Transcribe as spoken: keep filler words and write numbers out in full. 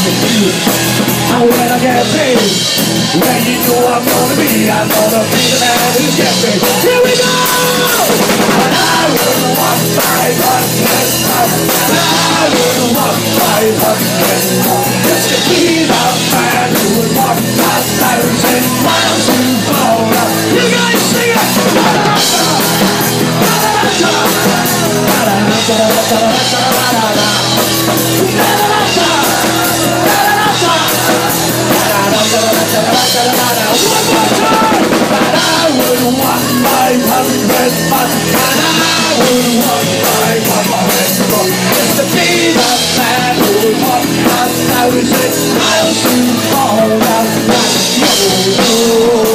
And when I get paid, when you know I'm gonna be, I'm gonna be the man who's getting paid. Here we go! And I wouldn't want five hundred pounds, and I wouldn't want five hundred pounds, just to be the man who would walk a thousand miles to Florida. You guys sing it! One more time! And I would want five hundred bucks, and I would want five hundred bucks, just to be the man who would walk a thousand miles to Florida.